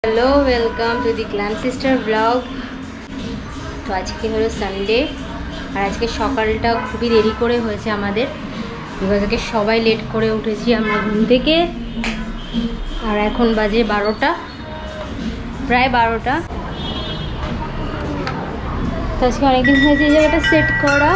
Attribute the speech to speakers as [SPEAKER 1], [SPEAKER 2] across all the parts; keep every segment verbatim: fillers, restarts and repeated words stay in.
[SPEAKER 1] Hello welcome to the glam sister blog. तो आज के हलो सानडे और आज के सकालटा खूबी देरी करे होयेछे आमादेर बिकज के सबाई लेट करे उठेছি আমরা ঘুম থেকে और এখন বাজে বারোটা প্রায় বারোটা। তো আজকে অনেকদিন হয়েছে এই জায়গাটা সেট করা।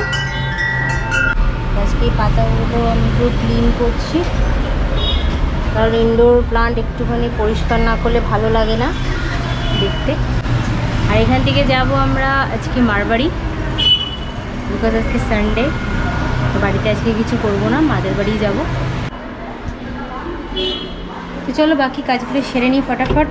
[SPEAKER 1] আজকে পাতাগুলো আমি পুরো ক্লিন করছি কারণ ইনডোর প্লান্ট একটুখানি পরিষ্কার না করলে ভালো লাগে না দেখতে। আর এখান থেকে যাব আমরা আজকে মারবাড়ি বিকজ আজকে সানডে, তো বাড়িতে আজকে কিছু করব না, মাদের বাড়ি যাব। তো চলো বাকি কাজগুলো সেরে নিই ফটাফট।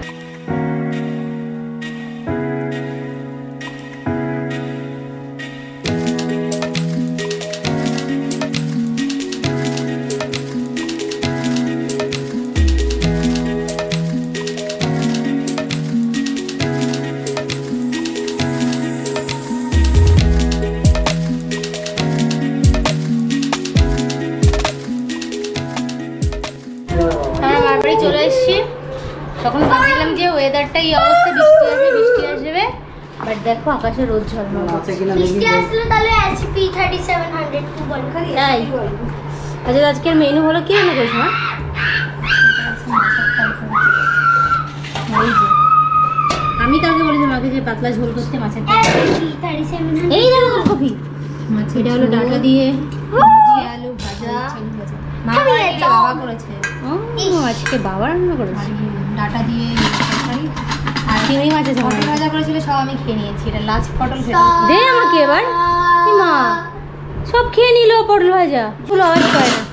[SPEAKER 1] চলে এসেছি, তখন ভাবছিলাম যে ওয়েদারটা এই অবস্থা, বৃষ্টি আসবে বৃষ্টি আসবে, বাট দেখো আকাশে রোদ ঝলমল করছে।
[SPEAKER 2] বৃষ্টি আসলে তাহলে SP thirty seven hundred two বল খালি
[SPEAKER 1] তাই। আচ্ছা আজকের মেনু হলো কি রান্না করেছো মা? এই যে আমি কালকে বলেছি মাকে যে পাতলা ঝোল করতে মাছের এই দেখো কফি মাছ, এটা হলো ডাটা দিয়ে ভুজি আলু ভাজা, মা বাবা করেছে। ও আজকে বাবা রান্না করেছে ডাটা দিয়ে তরকারি আর চিংড়ি মাছের ঝোল ভাজা করেছিল, সব আমি খেয়ে নিয়েছি। এটা লাস্ট পটল দে আমাকে এবার। মা সব খেয়ে নিল পটল ভাজা, ফুল আওয়াজ করে না।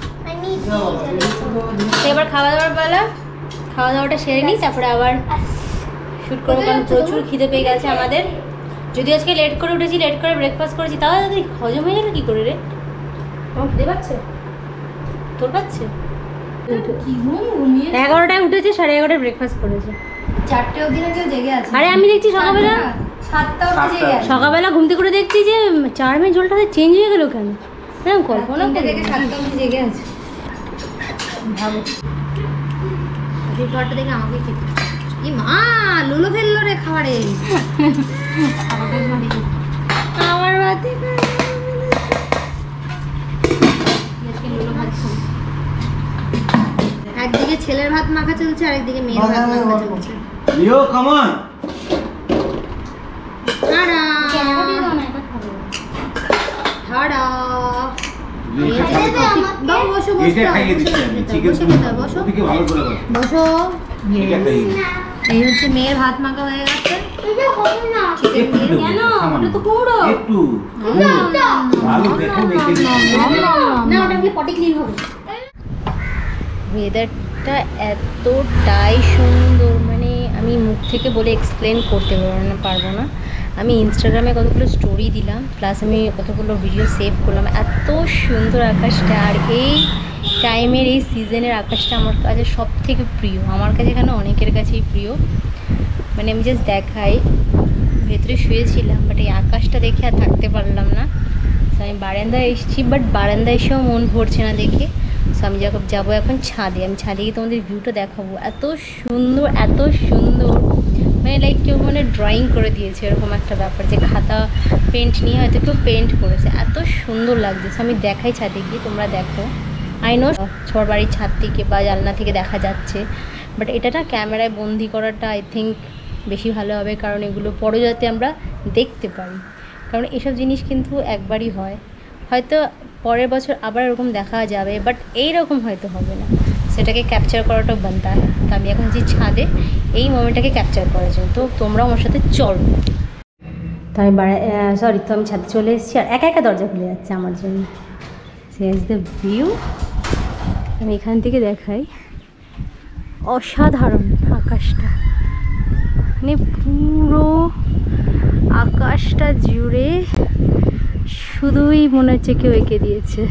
[SPEAKER 1] এবার খাওয়া দাওয়ার বেলা, খাওয়া দাওয়াটা সেরে নিই তারপরে আবার শুট করবো কারণ প্রচুর খিদে পেয়ে গেছে আমাদের। যদি আজকে লেট করে উঠেছি, লেট করে ব্রেকফাস্ট করেছি, তাও তাদের হজম হয়ে গেল কি করে রে? আমার খিদে পাচ্ছে, তোর পাচ্ছে? এগারোটায় উঠেছে, সাড়ে এগারোটায় ব্রেকফাস্ট করেছে,
[SPEAKER 2] চারটে অবধি না কেউ জেগে আছে।
[SPEAKER 1] আরে আমি দেখছি সকালবেলা
[SPEAKER 2] সাতটা অবধি জেগে আছে।
[SPEAKER 1] সকালবেলা ঘুম থেকে করে দেখছি যে চার মে জলটা চেঞ্জ হয়ে গেল কেন? হ্যাঁ কল্পনা
[SPEAKER 2] থেকে সাতটা অবধি জেগে আছে।
[SPEAKER 1] ভাবো এই খাবারটা দেখে আমাকে খেতে ই মা লুলো ফেললো রে খাবারে। আমার ভাতে লুলো ভাত একদিকে ছেলের ভাত মাখা চলছে আর একদিকে মেয়ের ভাত মাখা চলছে।
[SPEAKER 3] Leo come on
[SPEAKER 1] tada tada দাও বসো বসো
[SPEAKER 3] এটা খাইয়ে দিচ্ছি আমি চিকেন তুমি বসো ওদিকে ভালো করে বসো
[SPEAKER 1] বসো।
[SPEAKER 3] এটা খাইয়ে
[SPEAKER 1] এই হচ্ছে মেয়ের ভাত মাখা হয়ে গেছে।
[SPEAKER 2] এটা হবে না
[SPEAKER 1] চিকেন দিয়ে কেন ওটা তো কুমড়ো
[SPEAKER 3] একটু ভালো দেখো মেখে দিচ্ছি
[SPEAKER 1] না, ওটা কি পটি ক্লিন হবে। ওয়েদারটা এতটাই সুন্দর, মানে আমি মুখ থেকে বলে এক্সপ্লেন করতে পারবো না। আমি ইনস্টাগ্রামে কতগুলো স্টোরি দিলাম, প্লাস আমি কতগুলো ভিডিও সেভ করলাম। এত সুন্দর আকাশটা, আর এই টাইমের এই সিজনের আকাশটা আমার কাছে সব থেকে প্রিয়। আমার কাছে এখানে অনেকের কাছেই প্রিয়। মানে আমি জাস্ট দেখাই, ভেতরে শুয়েছিলাম বাট এই আকাশটা দেখে আর থাকতে পারলাম না। তো আমি বারান্দায় এসেছি, বাট বারান্দায় এসেও মন ভরছে না দেখে। সো আমি যখন যাবো এখন ছাদে, আমি ছাদে গিয়ে তোমাদের ভিউটা দেখাবো। এত সুন্দর এত সুন্দর, মানে লাইক কেউ মানে ড্রয়িং করে দিয়েছে এরকম একটা ব্যাপার, যে খাতা পেন্ট নিয়ে হয়তো কেউ পেন্ট করেছে। এত সুন্দর লাগছে। সো আমি দেখাই ছাদে গিয়ে, তোমরা দেখো। আই নো সবার বাড়ির ছাদ থেকে বা জানলা থেকে দেখা যাচ্ছে, বাট এটা না ক্যামেরায় বন্দি করাটা আই থিঙ্ক বেশি ভালো হবে, কারণ এগুলো পরে যাতে আমরা দেখতে পারি। কারণ এসব জিনিস কিন্তু একবারই হয়, হয়তো পরের বছর আবার এরকম দেখা যাবে, বাট এইরকম হয়তো হবে না। সেটাকে ক্যাপচার করাটাও বানতে হয়। তো আমি এখন যে ছাদে এই মোমেন্টটাকে ক্যাপচার করার জন্য, তো তোমরাও আমার সাথে চলো। তো আমি বাড়া সরি তো আমি ছাদে চলে এসেছি, আর একা একা দরজা খুলে যাচ্ছে আমার জন্য। সিজ দ্য ভিউ, আমি এখান থেকে দেখাই। অসাধারণ আকাশটা, মানে পুরো আকাশটা জুড়ে শুধুই মনে হচ্ছে কেউ এঁকে দিয়েছে।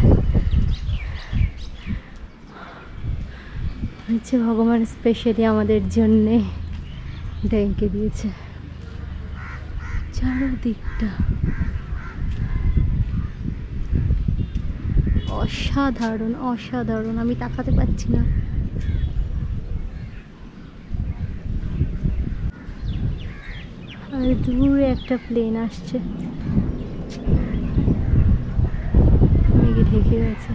[SPEAKER 1] হচ্ছে ভগবান স্পেশালি আমাদের জন্যে এটা এঁকে দিয়েছে চারদিকটা। অসাধারণ অসাধারণ, আমি তাকাতে পারছি না। আর দূরে একটা প্লেন আসছে, মেঘে ঢেকে গেছে।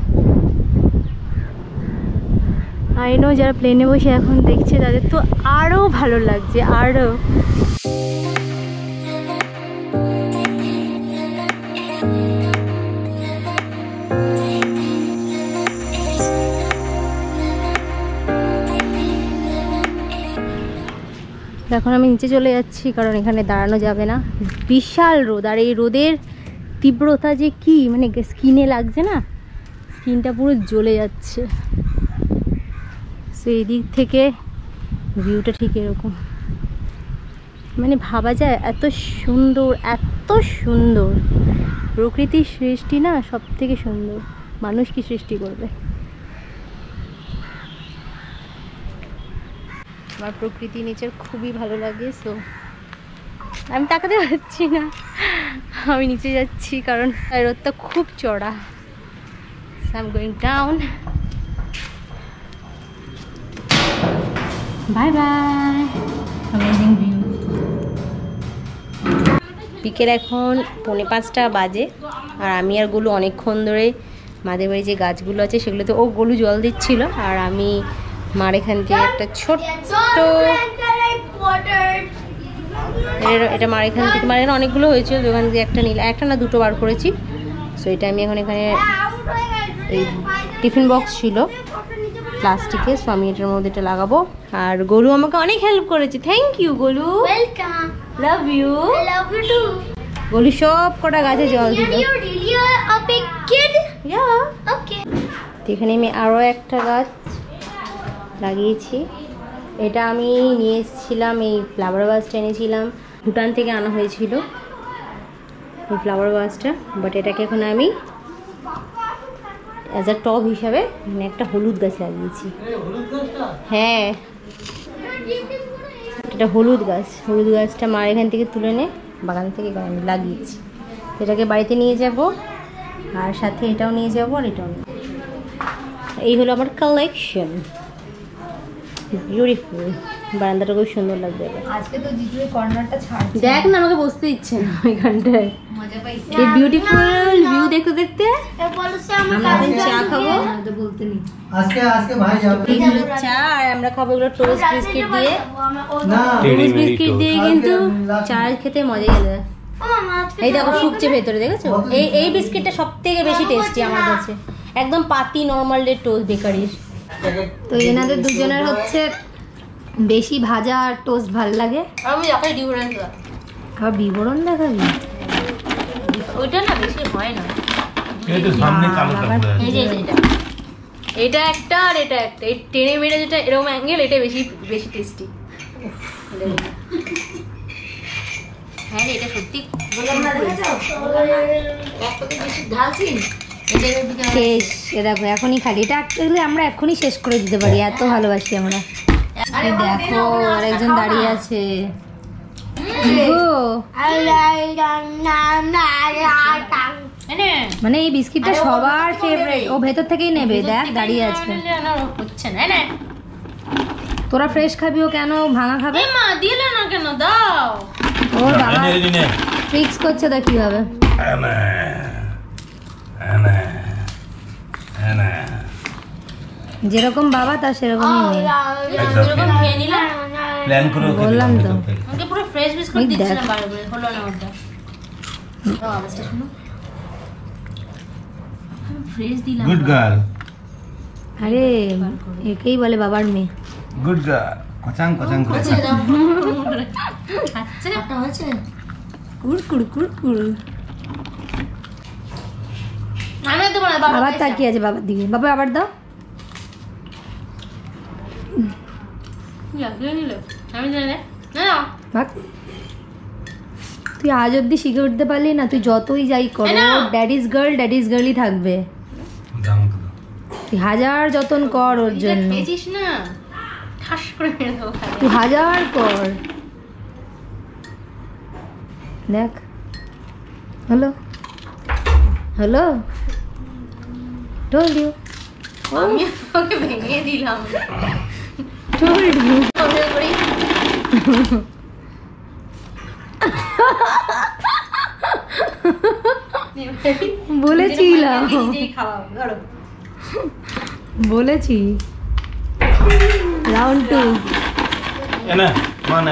[SPEAKER 1] আই নো যারা প্লেনে বসে এখন দেখছে তাদের তো আরও ভালো লাগছে, আরও। এখন আমি নিচে চলে যাচ্ছি কারণ এখানে দাঁড়ানো যাবে না, বিশাল রোদ। আর এই রোদের তীব্রতা যে কি, মানে স্কিনে লাগছে না, স্কিনটা পুরো জ্বলে যাচ্ছে। সো এই দিক থেকে ভিউটা ঠিক এরকম, মানে ভাবা যায় এত সুন্দর, এত সুন্দর প্রকৃতির সৃষ্টি না, সব থেকে সুন্দর। মানুষ কি সৃষ্টি করবে। আমার প্রকৃতি নেচার খুবই ভালো লাগে। সো আমি তাকাতে পারছি না, আমি নিচে যাচ্ছি কারণ রোদটা খুব চড়া। So I am going down. Bye bye. Amazing view. বিকেল এখন পৌনে পাঁচটা বাজে, আর আমি আর গোলু অনেকক্ষণ ধরে মাদের বাড়ি যে গাছগুলো আছে সেগুলোতে ও গোলু জল দিচ্ছিল, আর আমি মার এখান থেকে একটা ছোট্ট, এটা মার এখান থেকে, মার এখানে অনেকগুলো হয়েছিল, ওখান থেকে একটা নিলে, একটা না দুটো বার করেছি। সো এটা আমি এখন এখানে, এই টিফিন বক্স ছিল প্লাস্টিকে, সো আমি এটার মধ্যে এটা লাগাবো। আর গোলু আমাকে অনেক হেল্প করেছে, thank you Golu,
[SPEAKER 2] welcome,
[SPEAKER 1] love you,
[SPEAKER 2] I love you too.
[SPEAKER 1] Golu সব কটা গাছে জল দিল।
[SPEAKER 2] You really are a big kid?
[SPEAKER 1] Yeah.
[SPEAKER 2] Okay.
[SPEAKER 1] এখানে আমি আরও একটা গাছ লাগিয়েছি। এটা আমি নিয়ে এসেছিলাম, এই ফ্লাওয়ার ভাসটা এনেছিলাম, ভুটান থেকে আনা হয়েছিল এই ফ্লাওয়ার ভাসটা। বাট এটাকে এখন আমি অ্যাজ আ টব হিসাবে মানে একটা হলুদ গাছ লাগিয়েছি। হ্যাঁ, এটা হলুদ গাছ। হলুদ গাছটা মার এখান থেকে তুলে নে বাগান থেকে আমি লাগিয়েছি। এটাকে বাড়িতে নিয়ে যাব, আর সাথে এটাও নিয়ে যাব, আর এটাও নিয়ে। এই হলো আমার কালেকশন, বিউটিফুল। বারান্দাটা খুব সুন্দর লাগবে।
[SPEAKER 3] আজকে তো জিজু এই কর্নারটা ছাড়,
[SPEAKER 1] দেখ না, আমাকে বসতে দিচ্ছে না ওইখানটায়।
[SPEAKER 3] মজা পাইছি।
[SPEAKER 1] এই বিউটিফুল ভিউ দেখতে দেখতে
[SPEAKER 2] এ বলছে আমরা
[SPEAKER 1] আমরা এখন চা খাবো।
[SPEAKER 3] তো বলতে নেই
[SPEAKER 4] আজকে আজকে ভাই যাবে
[SPEAKER 1] এই হলো চা, আর আমরা খাবো এগুলো টোস্ট বিস্কিট দিয়ে।
[SPEAKER 4] না
[SPEAKER 1] টোস্ট বিস্কিট দিয়ে কিন্তু চা খেতে মজাই লাগে। এই দেখো শুকছে ভেতরে, দেখেছো? এই এই বিস্কিটটা সব থেকে বেশি টেস্টি আমার কাছে, একদম পাতি নর্মাল ডে টোস্ট বেকারির।
[SPEAKER 3] তো এনাদের দুজনের হচ্ছে বেশি ভাজা আর টোস্ট ভাল লাগে।
[SPEAKER 1] আমি যখন ডিফারেন্স
[SPEAKER 3] আবার বিবরণ দেখাবি,
[SPEAKER 1] ওইটা না বেশি হয় না।
[SPEAKER 5] এই তো সামনে কালোটা পড়ে
[SPEAKER 1] এই যে
[SPEAKER 5] আছে।
[SPEAKER 1] এটা এটা একটা আর এটা একটা, এই টেনে মেরে যেটা এরকম অ্যাঙ্গেল, এটা বেশি বেশি টেস্টি। হ্যাঁ রে, এটা সত্যি
[SPEAKER 3] শেষ। এ দেখো এখনই খালি, এটা actually আমরা এখনই শেষ করে দিতে পারি, এত ভালোবাসি আমরা। এই দেখো আরেকজন দাঁড়িয়ে আছে। গো, মানে এই বিস্কিটটা সবার ফেভারিট, ও ভেতর থেকেই নেবে। দেখ দাঁড়িয়ে আছে,
[SPEAKER 1] হচ্ছে না না,
[SPEAKER 3] তোরা ফ্রেশ খাবি, ও কেন ভাঙা খাবে?
[SPEAKER 1] মা দিলে না কেন, দাও।
[SPEAKER 3] ওর বাবা
[SPEAKER 5] এনে এনে
[SPEAKER 3] ফিক্স করছে, দেখ কিভাবে।
[SPEAKER 5] এনে এনে এনে
[SPEAKER 3] যেরকম বাবা তার সেরকমই মেয়ে।
[SPEAKER 1] এরকম খেয়ে নিলাম,
[SPEAKER 5] প্ল্যান করে
[SPEAKER 3] বললাম তো।
[SPEAKER 1] আমাকে পুরো ফ্রেশ বিস্কুট
[SPEAKER 3] ওই
[SPEAKER 1] দিচ্ছিলাম
[SPEAKER 3] দেখ।
[SPEAKER 1] বারে বারে, হলো না ওটা। দাও আওয়াজটা শুনো, ফ্রেশ দিলাম।
[SPEAKER 5] গুড গার্ল
[SPEAKER 3] আরে একেই বলে বাবার মেয়ে।
[SPEAKER 5] গুড গার্ল কচাং কচাং করে
[SPEAKER 1] আচ্ছা একটা হয়েছে,
[SPEAKER 3] কুড় কুড় কুড় কুড়।
[SPEAKER 1] আমি তো বলে বাবা
[SPEAKER 3] আবার তাকিয়ে আছে বাবার দিকে, বাবা আবার দাও।
[SPEAKER 1] লাগিয়ে নিল, আমি জানি না না।
[SPEAKER 3] ভাগ, তুই আজ অব্দি শিখে উঠতে পারলি না, তুই যতই যাই কর,
[SPEAKER 1] এই নাও।
[SPEAKER 3] ড্যাডিস গার্ল ড্যাডিস গার্লই থাকবে।
[SPEAKER 5] দাম তো
[SPEAKER 3] তুই হাজার যতন কর ওর জন্য,
[SPEAKER 1] পেয়েছিস না, ঠাস করে মেরে দেবো খালি।
[SPEAKER 3] তুই হাজার কর। দেখ হলো হলো, told you
[SPEAKER 1] আমি ওকে ভেঙে দিলাম।
[SPEAKER 3] told you।
[SPEAKER 1] ওকে করি
[SPEAKER 3] বলেছিলাম
[SPEAKER 1] নিজেই খাওয়াও ধরো
[SPEAKER 3] বলেছি রাউন্ড টু
[SPEAKER 5] এনে মানে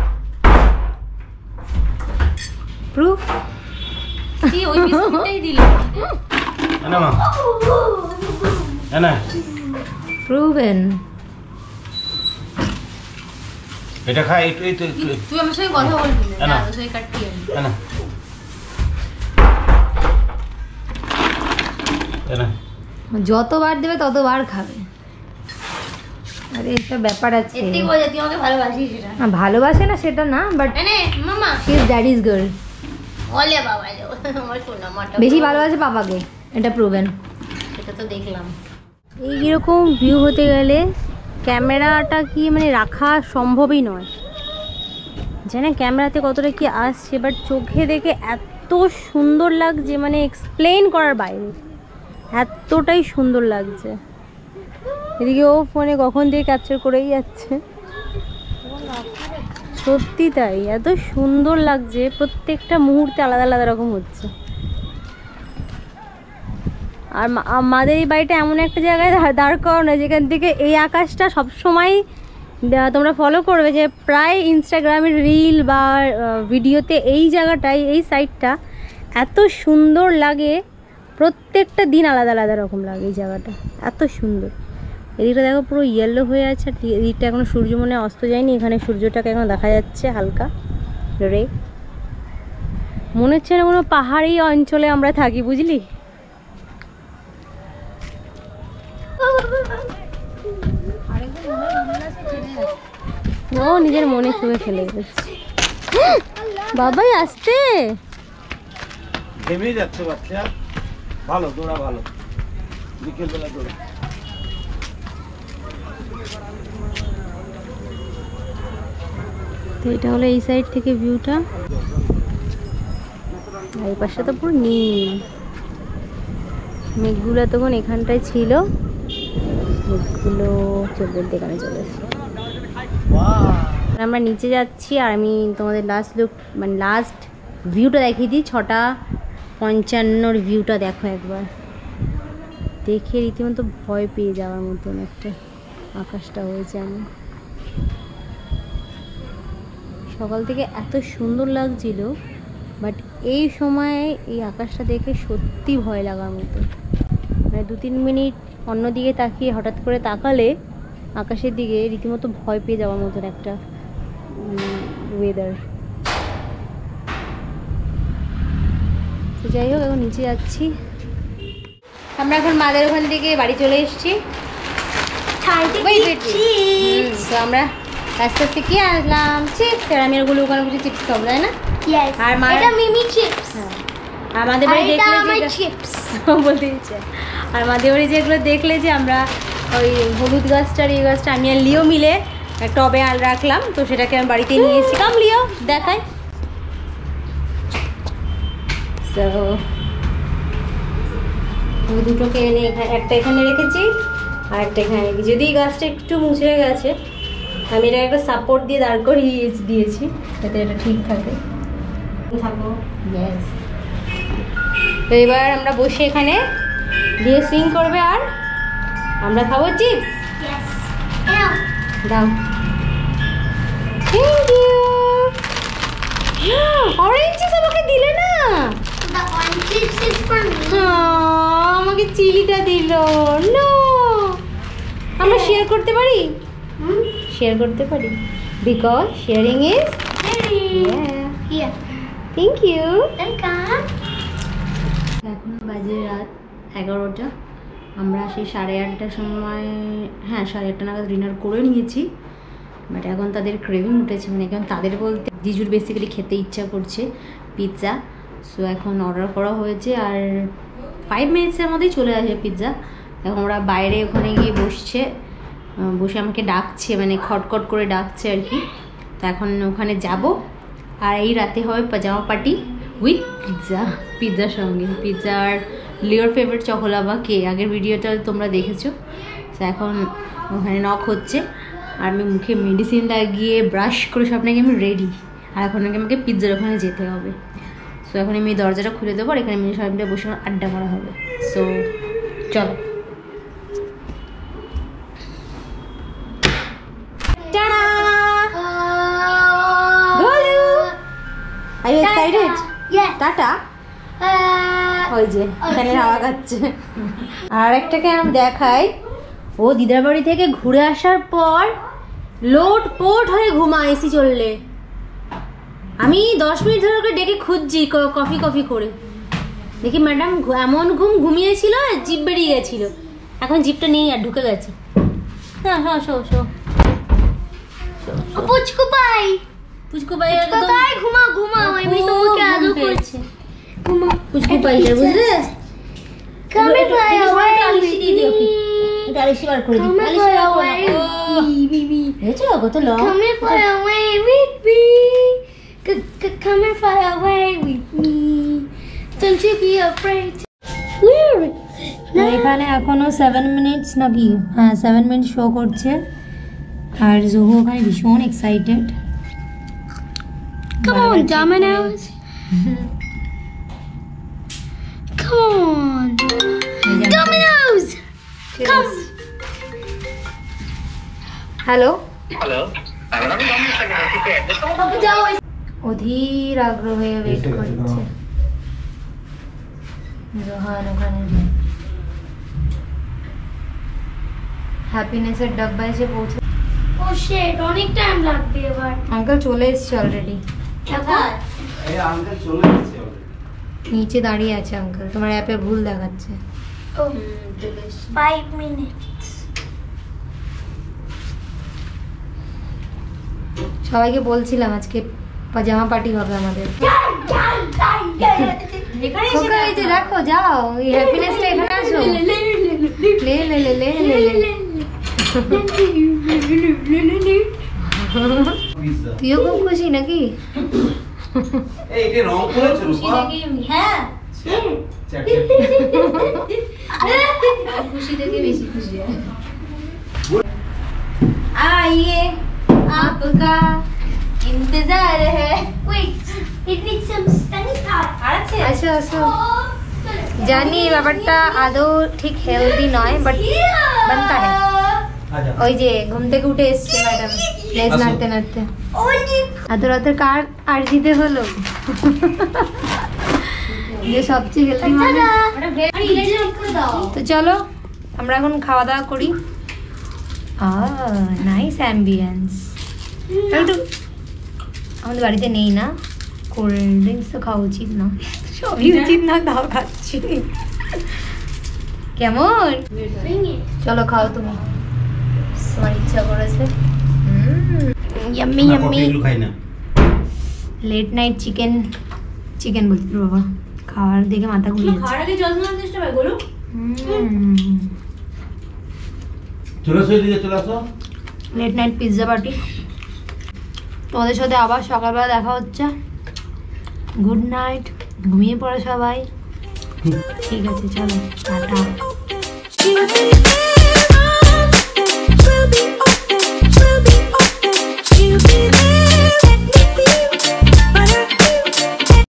[SPEAKER 3] প্রুফ
[SPEAKER 1] কি ওই বিস্কুটটাই দিল
[SPEAKER 5] এনে মা এনে
[SPEAKER 3] প্রুভেন
[SPEAKER 5] এটা খাই একটু এই তো একটু
[SPEAKER 1] তুই আমার সঙ্গে কথা বলবি না
[SPEAKER 5] না।
[SPEAKER 1] তোর সঙ্গে কাটতি আমি
[SPEAKER 5] এনে এনে
[SPEAKER 3] যতবার দেবে ততবার খাবে আরে একটা ব্যাপার আছে
[SPEAKER 1] এতেই বোঝা তুই আমাকে ভালোবাসিস সেটা
[SPEAKER 3] না, ভালোবাসে না সেটা না বাট
[SPEAKER 1] এনে মামা
[SPEAKER 3] শি ইজ ড্যাডিজ গার্ল
[SPEAKER 1] বলে বাবা লো আমার সোনা মাটা
[SPEAKER 3] বেশি ভালোবাসে পাপাকে এটা প্রুভেন
[SPEAKER 1] সেটা তো দেখলাম
[SPEAKER 3] এইরকম ভিউ হতে গেলে ক্যামেরাটা কি মানে রাখা সম্ভবই নয় জানে ক্যামেরাতে কতটা কি আসছে বাট চোখে দেখে এত সুন্দর লাগছে মানে এক্সপ্লেন করার বাইরে এতটাই সুন্দর লাগছে এদিকে ও ফোনে কখন দিয়ে ক্যাপচার করেই যাচ্ছে সত্যি তাই এত সুন্দর লাগছে প্রত্যেকটা মুহূর্তে আলাদা আলাদা রকম হচ্ছে আর মা- আমাদের এই বাড়িটা এমন একটা জায়গায় দাঁড়- দাঁড় করানো যেখান থেকে এই আকাশটা সবসময় দা- তোমরা ফলো করবে যে প্রায় ইনস্টাগ্রামের রিল বা ভিডিওতে এই জায়গাটায় এই সাইডটা এত সুন্দর লাগে প্রত্যেকটা দিন আলাদা আলাদা রকম লাগে এই জায়গাটা এত সুন্দর এদিকটা দেখো পুরো ইয়েলো হয়ে আছে আর এদিকটা এখনো সূর্য মনে হয় অস্ত যায়নি এখানে সূর্যটাকে এখন দেখা যাচ্ছে হালকা রে মনে হচ্ছে না কোনো পাহাড়ি অঞ্চলে আমরা থাকি বুঝলি ও নিজের মনে শুয়ে ফেলে গেছে বাবাই আসতে
[SPEAKER 5] ঘেমে যাচ্ছে বাচ্চা ভালো দৌড়া ভালো বিকেলবেলা দৌড়া
[SPEAKER 3] তো এটা হলো এই সাইড থেকে ভিউটা আর এই পাশটা তো পুরো নীল মেঘগুলো তখন এখানটায় ছিল মেঘগুলো চোখ বলতে এখানে চলে এসেছে আমরা নিচে যাচ্ছি আর আমি তোমাদের লাস্ট লুক মানে লাস্ট ভিউটা দেখিয়ে দিই ছটা পঞ্চান্নর ভিউটা দেখো একবার দেখে রীতিমতো ভয় পেয়ে যাওয়ার মতন একটা আকাশটা হয়েছে আমি সকাল থেকে এত সুন্দর লাগছিল বাট এই সময়ে এই আকাশটা দেখে সত্যি ভয় লাগার মতো মানে দু তিন মিনিট অন্যদিকে তাকিয়ে হঠাৎ করে তাকালে আকাশের দিকে রীতিমতো ভয় পেয়ে যাওয়ার মতন একটা ওয়েদার তো যাই হোক এখন নিচে যাচ্ছি আমরা এখন মাদের ওখান থেকে বাড়ি চলে এসেছি তো আমরা আস্তে আস্তে কি আসলাম চিপস আর আমি ওগুলো ওখানে বুঝে চিপস খাবো তাই না আর মা
[SPEAKER 2] এটা মিমি চিপস
[SPEAKER 3] হ্যাঁ আমাদের বাড়ি
[SPEAKER 2] এটা
[SPEAKER 3] দেখলে
[SPEAKER 2] আমার
[SPEAKER 3] যে
[SPEAKER 2] চিপস
[SPEAKER 3] বলতে ইচ্ছে আর আমাদের বাড়ি যেগুলো দেখলে যে আমরা ওই হলুদ গাছটার এই গাছটা আমি আর লিও মিলে টবে আল রাখলাম তো সেটাকে আমি বাড়িতে নিয়ে এসেছি কাম লিও দেখাই তো ওই দুটোকে এনে এখানে একটা এখানে রেখেছি আর একটা এখানে রেখেছি যদি এই গাছটা একটু মুছে গেছে আমি এটা একটা সাপোর্ট দিয়ে দাঁড় করিয়ে দিয়েছি যাতে এটা ঠিক থাকে থাকো ইয়েস তো এবার আমরা বসে এখানে দিয়ে সুইং করবে আর আমরা খাবো চিপস দাও থ্যাংক ইউ অরেঞ্জ চিপস আমাকে দিলে না
[SPEAKER 2] The orange chips is for me.
[SPEAKER 3] আহ, আমাকে চিলিটা দিল নো আমরা শেয়ার করতে পারি
[SPEAKER 2] Hmm?
[SPEAKER 3] শেয়ার করতে পারি because sharing is
[SPEAKER 2] Here.
[SPEAKER 3] Thank you
[SPEAKER 2] Welcome.
[SPEAKER 3] এখন বাজে রাত এগারোটা আমরা সেই সাড়ে আটটার সময় হ্যাঁ সাড়ে আটটা নাগাদ ডিনার করে নিয়েছি বাট এখন তাদের ক্রেভিং উঠেছে মানে এখন তাদের বলতে জিজুর বেসিক্যালি খেতে ইচ্ছা করছে পিৎজা সো এখন অর্ডার করা হয়েছে আর ফাইভ মিনিটসের মধ্যেই চলে আসে পিৎজা এখন ওরা বাইরে ওখানে গিয়ে বসছে আহ, বসে আমাকে ডাকছে মানে খটখট করে ডাকছে আর কি তো এখন ওখানে যাব আর এই রাতে হবে পাজামা পার্টি উইথ পিৎজা পিৎজার সঙ্গে পিৎজা আর লিওর ফেভারিট চকোলাভা কে আগের ভিডিওটা তোমরা দেখেছো তো এখন ওখানে নক হচ্ছে আর আমি মুখে মেডিসিন লাগিয়ে ব্রাশ করে সব নাকি আমি রেডি আর এখন আমাকে পিৎজার ওখানে যেতে হবে। সো এখন আমি দরজাটা খুলে দেবো আর এখানে সবাই মিলে বসে আড্ডা মারা হবে। সো চলো। Are you excited?
[SPEAKER 2] Yeah.
[SPEAKER 3] Ta-ta.
[SPEAKER 2] Uh,
[SPEAKER 3] ওই যে এখানে হাওয়া খাচ্ছে। আর একটাকে আমি দেখাই, ও দিদার বাড়ি থেকে ঘুরে আসার পর লোট পোট হয়ে ঘুমায় এসি চললে। আমি দশ মিনিট ধরে ওকে ডেকে খুঁজছি কফি কফি করে, দেখি ম্যাডাম এমন ঘুম ঘুমিয়েছিল জিপ বেরিয়ে গেছিল, এখন জিপটা নেই আর ঢুকে গেছে। হ্যাঁ হ্যাঁ শো শো
[SPEAKER 2] পুচকু পাই
[SPEAKER 3] পুচকু পাই
[SPEAKER 2] পুচকু পাই ঘুমাও ঘুমাও, আমি তোমাকে আদর করছি। ঘুমাও
[SPEAKER 3] পুচকু পাই বুঝলে?
[SPEAKER 2] Come and fly away
[SPEAKER 3] আলিশি দিয়ে দিও কি, এটা আলিশি বার করে দিই।
[SPEAKER 2] Come and
[SPEAKER 3] আলিশি
[SPEAKER 2] fly
[SPEAKER 3] বার করো।
[SPEAKER 2] away with me.
[SPEAKER 3] দেখছো কত long.
[SPEAKER 2] Come and fly away with me. C- c- Come and fly away with me. Don't you be afraid. Where?
[SPEAKER 3] এখানে এখনো সেভেন মিনিটস নাকি, হ্যাঁ সেভেন মিনিট শো করছে। আর জোহো ওখানে ভীষণ excited.
[SPEAKER 2] Come on, Domino's. Come on, Domino's. Come.
[SPEAKER 3] Hello,
[SPEAKER 6] hello আমি Domino's থেকে বলছি, তো অ্যাড্রেস
[SPEAKER 2] যাও।
[SPEAKER 3] অধীর আগ্রহে ওয়েট করছে জোহান ওখানে। হ্যাপিনেসের ডাব্বা এসে পৌঁছে।
[SPEAKER 2] Oh shit, অনেক টাইম লাগবে এবার।
[SPEAKER 3] আঙ্কেল চলে এসছে অলরেডি,
[SPEAKER 2] কোথায়?
[SPEAKER 5] এই আঙ্কেল চলে গেছে
[SPEAKER 3] নিচে দাঁড়িয়ে আছে আঙ্কেল, তোমার অ্যাপে ভুল দেখাচ্ছে।
[SPEAKER 2] Oh, five minutes.
[SPEAKER 3] সবাইকে বলছিলাম আজকে পাজামা পার্টি হবে আমাদের। খোকা, এই যে দেখো, যাও এই হ্যাপিনেসটা এখানে আসো। লে লে লে লে লে লে। তুইও খুব খুশি নাকি?
[SPEAKER 5] এই এটা রং করেছো রূপা?
[SPEAKER 2] হ্যাঁ।
[SPEAKER 3] खुशी देके बेसी खुशी है। आइए आपका इंतजार है।
[SPEAKER 2] Wait, it needs some stunning hot.
[SPEAKER 3] আচ্ছা আচ্ছা, জানি এই ব্যাপারটা আদৌ ঠিক হেলদি নয়, বাট বানতা है। ওই যে ঘুম থেকে উঠে এসছে ম্যাডাম লেজ নাড়তে নাড়তে। এত রাতে কার আরজিতে হলো যে সবচেয়ে হেলদি মানুষ। তো চলো আমরা এখন খাওয়া দাওয়া করি। Nice ambience. একটু আমাদের বাড়িতে নেই না কোল্ড ড্রিঙ্কস, তো খাওয়া উচিত না, সবই উচিত না, তাও খাচ্ছি। কেমন? চলো খাও তুমি, তোমার ইচ্ছা করেছে। ইয়াম্মি ইয়াম্মি
[SPEAKER 5] খাই না।
[SPEAKER 3] লেট নাইট চিকেন, চিকেন বলছি তো বাবা, খাওয়ার দেখে মাথা ঘুরে যাচ্ছে।
[SPEAKER 1] খাওয়ার আগে জল খাওয়ার চেষ্টা করে বলো।
[SPEAKER 5] চলে আসো এদিকে, চলে আসো।
[SPEAKER 3] Late night pizza party. তোমাদের সাথে আবার সকালবেলা দেখা হচ্ছে। গুড নাইট, ঘুমিয়ে পড়ো সবাই। ঠিক আছে চলো টাটা।